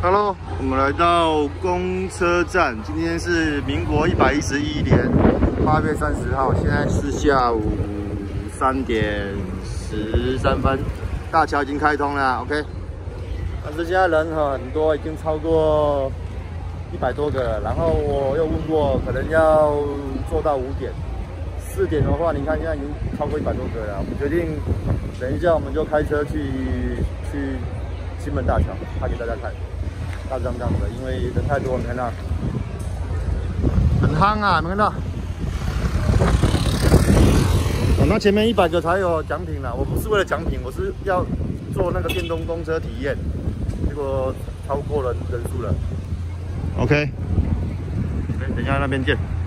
Hello， 我们来到公车站，今天是民国111年8月30号，现在是下午3点13分，大桥已经开通了 ，OK。但是现在人很多，已经超过100多个了。然后我又问过，可能要做到5点，4点的话，你看现在已经超过100多个了。我们决定等一下我们就开车去金门大桥，拍给大家看。 大致上这样子，因为人太多，你看到，很夯啊，没看到？哦，那前面100个才有奖品啦，我不是为了奖品，我是要做那个电动公车体验，结果超过了人数了。OK， 等一下那边见。